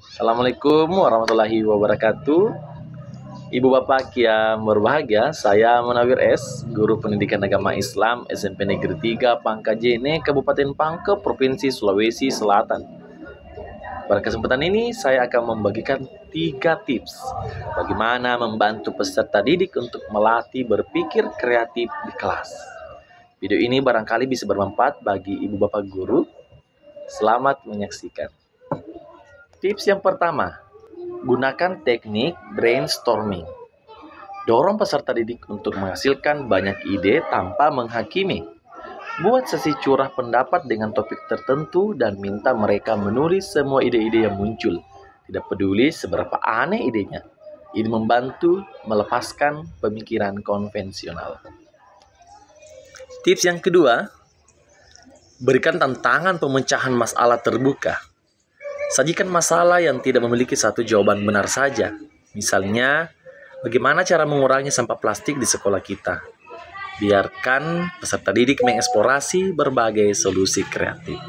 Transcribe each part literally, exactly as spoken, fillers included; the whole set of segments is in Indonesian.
Assalamualaikum warahmatullahi wabarakatuh. Ibu bapak yang berbahagia, saya Munawir S, Guru Pendidikan Agama Islam S M P Negeri tiga Pangkajene, Kabupaten Pangkep, Provinsi Sulawesi Selatan. Pada kesempatan ini saya akan membagikan tiga tips bagaimana membantu peserta didik untuk melatih berpikir kreatif di kelas. Video ini barangkali bisa bermanfaat bagi ibu bapak guru. Selamat menyaksikan. Tips yang pertama, gunakan teknik brainstorming. Dorong peserta didik untuk menghasilkan banyak ide tanpa menghakimi. Buat sesi curah pendapat dengan topik tertentu dan minta mereka menulis semua ide-ide yang muncul. Tidak peduli seberapa aneh idenya. Ini membantu melepaskan pemikiran konvensional. Tips yang kedua, berikan tantangan pemecahan masalah terbuka. Sajikan masalah yang tidak memiliki satu jawaban benar saja. Misalnya, bagaimana cara mengurangi sampah plastik di sekolah kita? Biarkan peserta didik mengeksplorasi berbagai solusi kreatif.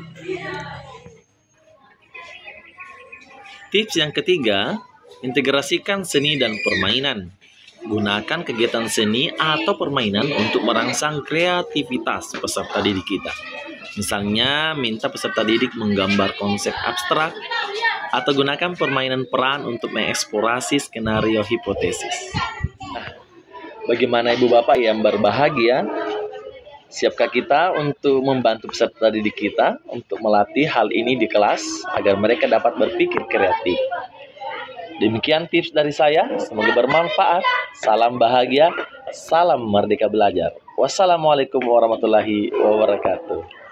Tips yang ketiga, integrasikan seni dan permainan. Gunakan kegiatan seni atau permainan untuk merangsang kreativitas peserta didik kita. Misalnya, minta peserta didik menggambar konsep abstrak atau gunakan permainan peran untuk mengeksplorasi skenario hipotesis. Nah, bagaimana ibu bapak yang berbahagia? Siapkah kita untuk membantu peserta didik kita untuk melatih hal ini di kelas agar mereka dapat berpikir kreatif? Demikian tips dari saya, semoga bermanfaat. Salam bahagia, salam merdeka belajar. Wassalamualaikum warahmatullahi wabarakatuh.